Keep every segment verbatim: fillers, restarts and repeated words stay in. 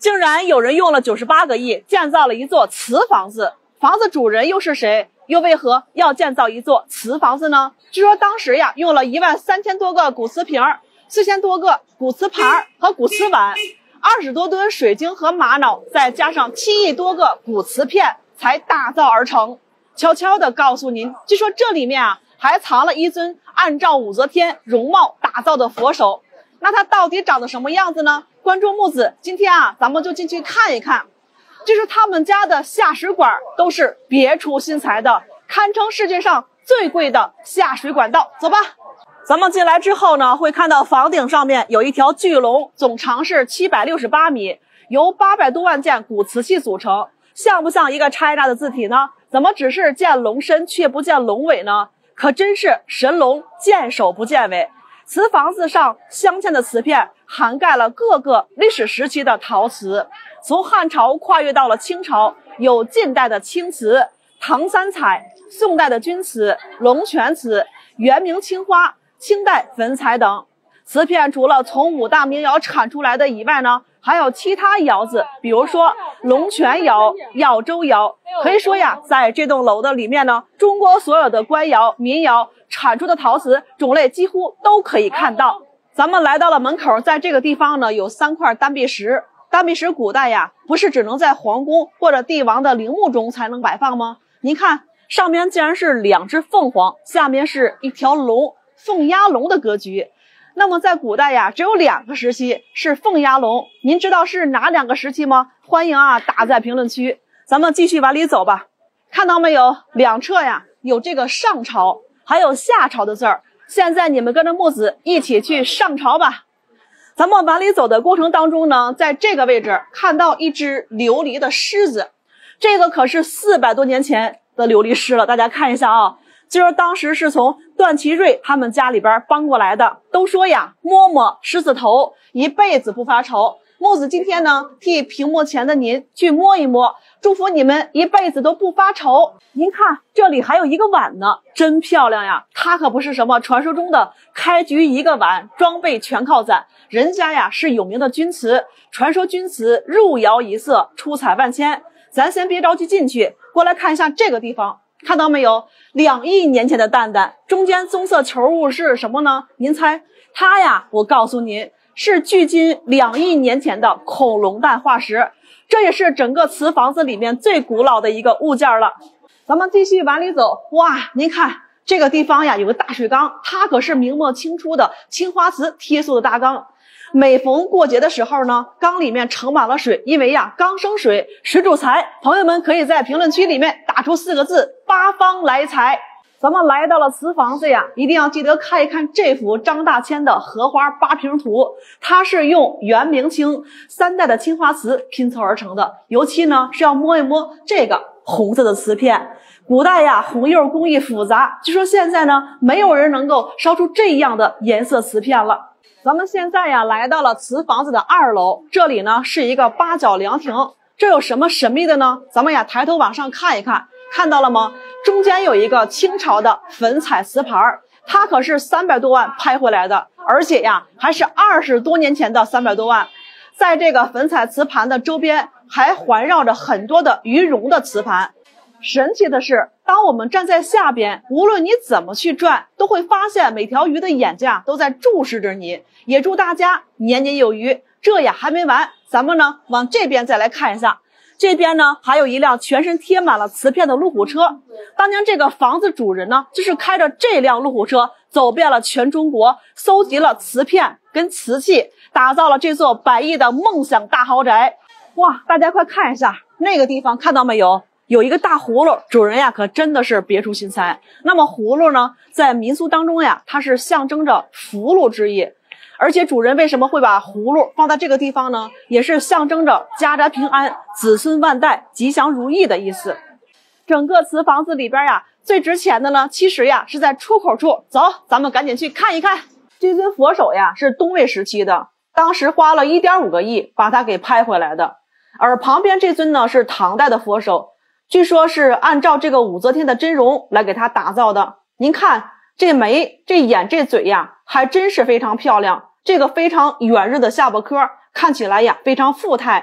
竟然有人用了九十八个亿建造了一座瓷房子，房子主人又是谁？又为何要建造一座瓷房子呢？据说当时呀，用了一万三千多个古瓷瓶、四千多个古瓷盘和古瓷碗，二十多吨水晶和玛瑙，再加上七亿多个古瓷片，才打造而成。悄悄地告诉您，据说这里面啊，还藏了一尊按照武则天容貌打造的佛手。那它到底长得什么样子呢？关注木子，今天啊，咱们就进去看一看。就是他们家的下水管都是别出心裁的，堪称世界上最贵的下水管道。走吧，咱们进来之后呢，会看到房顶上面有一条巨龙，总长是七百六十八米，由八百多万件古瓷器组成。像不像一个 China 的字体呢？怎么只是见龙身却不见龙尾呢？可真是神龙见首不见尾。瓷房子上镶嵌的瓷片涵盖了各个历史时期的陶瓷，从汉朝跨越到了清朝，有近代的青瓷、唐三彩、宋代的钧瓷、龙泉瓷、元明青花、清代粉彩等。瓷片除了从五大名窑产出来的以外呢，还有其他窑子，比如说龙泉窑、耀州窑。可以说呀，在这栋楼的里面呢，中国所有的官窑、民窑产出的陶瓷种类几乎都可以看到。咱们来到了门口，在这个地方呢，有三块丹壁石。丹壁石古代呀，不是只能在皇宫或者帝王的陵墓中才能摆放吗？您看，上面竟然是两只凤凰，下面是一条龙，凤压龙的格局。那么在古代呀，只有两个时期是凤压龙，您知道是哪两个时期吗？欢迎啊，打在评论区。咱们继续往里走吧。看到没有，两侧呀有这个上朝还有下朝的字儿。现在你们跟着木子一起去上朝吧。咱们往里走的过程当中呢，在这个位置看到一只琉璃的狮子，这个可是四百多年前的琉璃狮了，大家看一下啊。就是当时是从段祺瑞他们家里边搬过来的。都说呀，摸摸狮子头，一辈子不发愁。木子今天呢，替屏幕前的您去摸一摸，祝福你们一辈子都不发愁。您看，这里还有一个碗呢，真漂亮呀！它可不是什么传说中的开局一个碗，装备全靠攒。人家呀是有名的钧瓷，传说钧瓷入窑一色，出彩万千。咱先别着急进去，过来看一下这个地方。看到没有，两亿年前的蛋蛋，中间棕色球物是什么呢？您猜？它呀，我告诉您，是距今两亿年前的恐龙蛋化石。这也是整个瓷房子里面最古老的一个物件了。咱们继续往里走。哇，您看这个地方呀，有个大水缸，它可是明末清初的青花瓷贴塑的大缸。每逢过节的时候呢，缸里面盛满了水，因为呀，缸生水，水主财。朋友们可以在评论区里面打出四个字：八方来财。咱们来到了瓷房子呀，一定要记得看一看这幅张大千的荷花八瓶图，它是用元明清三代的青花瓷拼凑而成的。尤其呢是要摸一摸这个红色的瓷片。古代呀，红釉工艺复杂，据说现在呢，没有人能够烧出这样的颜色瓷片了。咱们现在呀来到了瓷房子的二楼，这里呢是一个八角凉亭。这有什么神秘的呢？咱们呀抬头往上看一看，看到了吗？中间有一个清朝的粉彩瓷盘，它可是三百多万拍回来的，而且呀还是二十多年前的三百多万。在这个粉彩瓷盘的周边还环绕着很多的鱼绒的瓷盘。神奇的是，当我们站在下边，无论你怎么去转，都会发现每条鱼的眼睛啊都在注视着你。也祝大家年年有余。这呀还没完，咱们呢往这边再来看一下。这边呢还有一辆全身贴满了瓷片的路虎车。当年这个房子主人呢，就是开着这辆路虎车走遍了全中国，搜集了瓷片跟瓷器，打造了这座百亿的梦想大豪宅。哇，大家快看一下那个地方，看到没有？有一个大葫芦，主人呀可真的是别出心裁。那么葫芦呢，在民俗当中呀，它是象征着福禄之意。而且主人为什么会把葫芦放在这个地方呢？也是象征着家宅平安、子孙万代、吉祥如意的意思。整个瓷房子里边呀，最值钱的呢，其实呀是在出口处。走，咱们赶紧去看一看。这尊佛手呀是东魏时期的，当时花了 一点五个亿把它给拍回来的。而旁边这尊呢是唐代的佛手，据说是按照这个武则天的真容来给它打造的。您看这眉、这眼、这嘴呀，还真是非常漂亮。这个非常圆润的下巴颏看起来呀非常富态。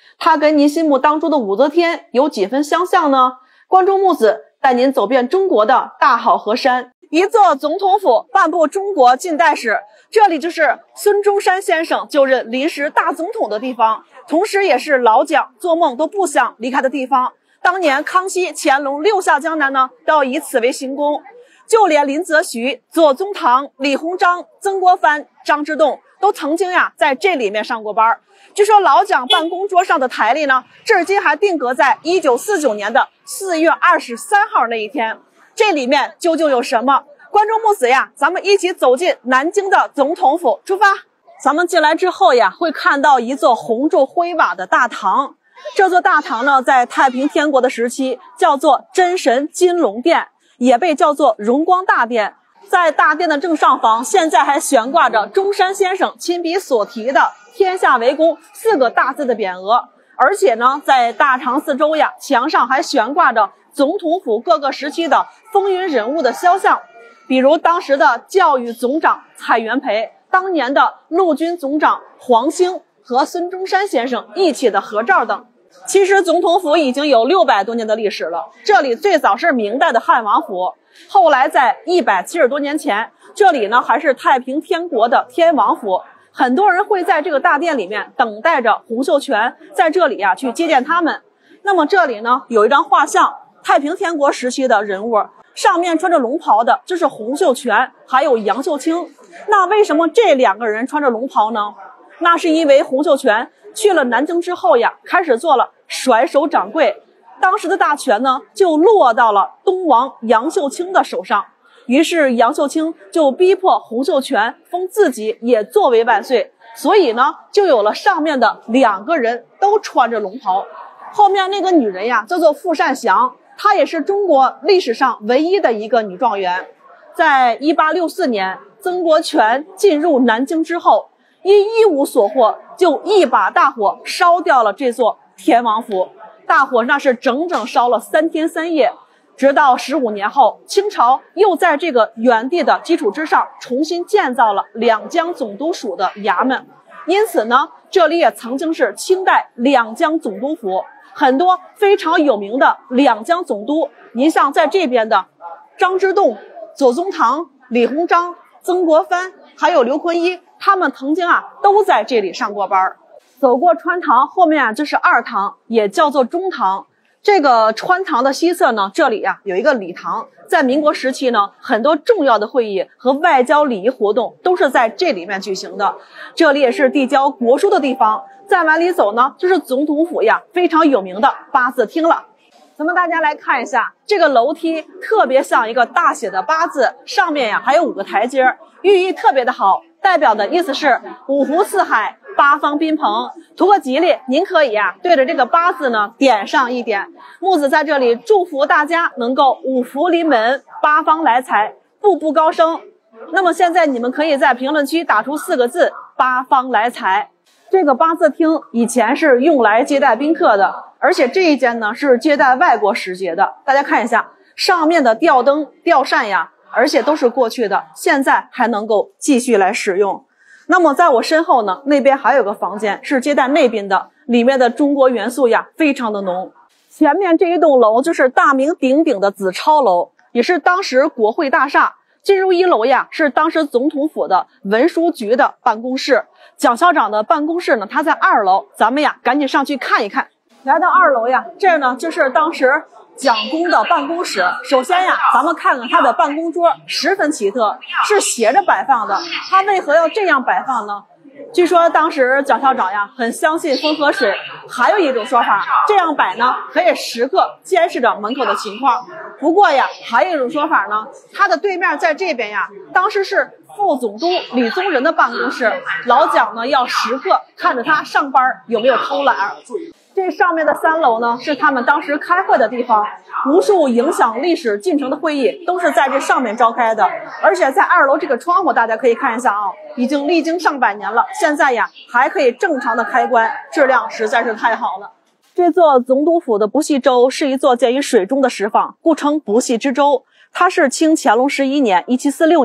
它跟您心目当中的武则天有几分相像呢？关注木子带您走遍中国的大好河山。一座总统府漫步中国近代史，这里就是孙中山先生就任临时大总统的地方，同时也是老蒋做梦都不想离开的地方。当年康熙、乾隆六下江南呢，都要以此为行宫。就连林则徐、左宗棠、李鸿章、曾国藩、张之洞都曾经呀在这里面上过班。据说老蒋办公桌上的台历呢，至今还定格在一九四九年的四月二十三号那一天。这里面究竟有什么？关注木子呀，咱们一起走进南京的总统府，出发。咱们进来之后呀，会看到一座红柱灰瓦的大堂。这座大堂呢，在太平天国的时期叫做真神金龙殿，也被叫做荣光大殿。在大殿的正上方，现在还悬挂着中山先生亲笔所题的天下为公四个大字的匾额。而且呢，在大堂四周呀，墙上还悬挂着总统府各个时期的风云人物的肖像，比如当时的教育总长蔡元培，当年的陆军总长黄兴和孙中山先生一起的合照等。其实总统府已经有六百多年的历史了，这里最早是明代的汉王府，后来在一百七十多年前，这里呢还是太平天国的天王府。很多人会在这个大殿里面等待着洪秀全在这里啊去接见他们。那么这里呢有一张画像，太平天国时期的人物，上面穿着龙袍的就是洪秀全还有杨秀清。那为什么这两个人穿着龙袍呢？那是因为洪秀全去了南京之后呀，开始做了甩手掌柜，当时的大权呢就落到了东王杨秀清的手上。于是杨秀清就逼迫洪秀全封自己也作为万岁，所以呢就有了上面的两个人都穿着龙袍。后面那个女人呀叫做傅善祥，她也是中国历史上唯一的一个女状元。在一八六四年曾国荃进入南京之后，因一无所获，就一把大火烧掉了这座天王府。大火那是整整烧了三天三夜，直到十五年后，清朝又在这个原地的基础之上重新建造了两江总督署的衙门。因此呢，这里也曾经是清代两江总督府，很多非常有名的两江总督，您像在这边的张之洞、左宗棠、李鸿章、曾国藩还有刘坤一，他们曾经啊都在这里上过班。走过穿堂，后面啊就是二堂，也叫做中堂。这个穿堂的西侧呢，这里啊有一个礼堂。在民国时期呢，很多重要的会议和外交礼仪活动都是在这里面举行的。这里也是递交国书的地方。再往里走呢，就是总统府呀非常有名的八字厅了。咱们大家来看一下，这个楼梯特别像一个大写的八字，上面呀还有五个台阶，寓意特别的好，代表的意思是五湖四海，八方宾朋，图个吉利。您可以啊对着这个八字呢点上一点。木子在这里祝福大家能够五福临门，八方来财，步步高升。那么现在你们可以在评论区打出四个字：八方来财。这个八字厅以前是用来接待宾客的，而且这一间呢是接待外国使节的。大家看一下上面的吊灯吊扇呀，而且都是过去的，现在还能够继续来使用。那么在我身后呢，那边还有个房间是接待内宾的，里面的中国元素呀非常的浓。前面这一栋楼就是大名鼎鼎的紫超楼，也是当时国会大厦。进入一楼呀，是当时总统府的文书局的办公室。蒋校长的办公室呢，他在二楼，咱们呀赶紧上去看一看。来到二楼呀，这呢就是当时蒋公的办公室。首先呀，咱们看看他的办公桌十分奇特，是斜着摆放的。他为何要这样摆放呢？据说当时蒋校长呀很相信风和水，还有一种说法，这样摆呢可以时刻监视着门口的情况。不过呀，还有一种说法呢，他的对面在这边呀，当时是副总督李宗仁的办公室，老蒋呢要时刻看着他上班有没有偷懒。这上面的三楼呢，是他们当时开会的地方，无数影响历史进程的会议都是在这上面召开的。而且在二楼这个窗户，大家可以看一下啊，已经历经上百年了，现在呀还可以正常的开关，质量实在是太好了。这座总督府的不系洲是一座建于水中的石坊，故称不系之洲。它是清乾隆十一年（一七四六年）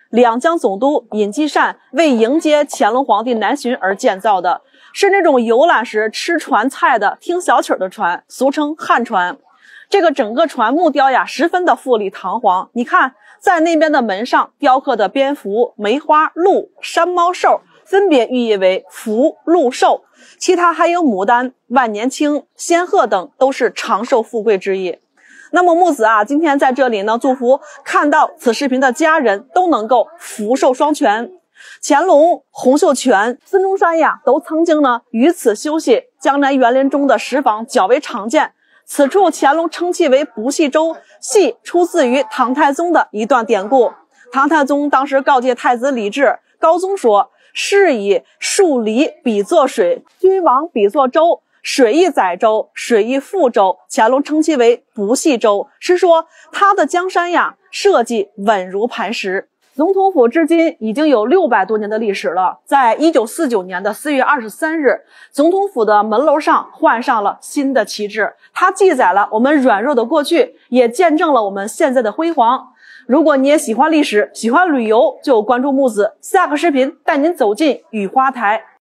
两江总督尹继善为迎接乾隆皇帝南巡而建造的，是那种游览时吃船菜的、听小曲的船，俗称汉船。这个整个船木雕呀，十分的富丽堂皇。你看，在那边的门上雕刻的蝙蝠、梅花鹿、山猫兽，分别寓意为福、禄、寿。其他还有牡丹、万年青、仙鹤等，都是长寿富贵之意。那么木子啊，今天在这里呢，祝福看到此视频的家人都能够福寿双全。乾隆、洪秀全、孙中山呀，都曾经呢于此休息。江南园林中的石房较为常见。此处乾隆称其为不系洲，系出自于唐太宗的一段典故。唐太宗当时告诫太子李治，高宗说：“是以数离比作水，君王比作舟，水亦载舟，水亦覆舟。”乾隆称其为不系洲，是说他的江山呀，设计稳如磐石。总统府至今已经有六百多年的历史了。在一九四九年的四月二十三日，总统府的门楼上换上了新的旗帜，它记载了我们软弱的过去，也见证了我们现在的辉煌。如果你也喜欢历史，喜欢旅游，就关注木子，下个视频带您走进雨花台。